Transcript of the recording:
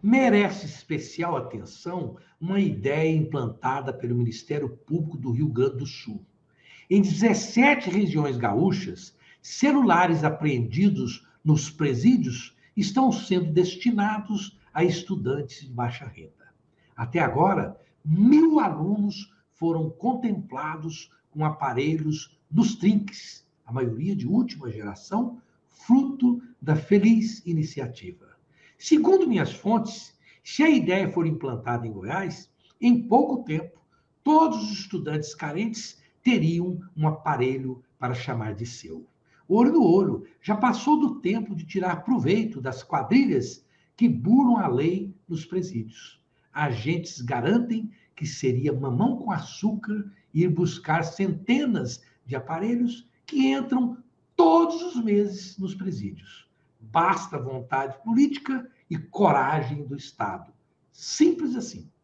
Merece especial atenção uma ideia implantada pelo Ministério Público do Rio Grande do Sul. Em 17 regiões gaúchas, celulares apreendidos nos presídios estão sendo destinados a estudantes de baixa renda. Até agora, 1.000 alunos foram contemplados com aparelhos nos trinques, a maioria de última geração, fruto da feliz iniciativa. Segundo minhas fontes, se a ideia for implantada em Goiás, em pouco tempo, todos os estudantes carentes teriam um aparelho para chamar de seu. Olho no olho, já passou do tempo de tirar proveito das quadrilhas que burlam a lei nos presídios. Agentes garantem que seria mamão com açúcar ir buscar centenas de aparelhos que entram todos os meses nos presídios. Basta vontade política e coragem do Estado. Simples assim.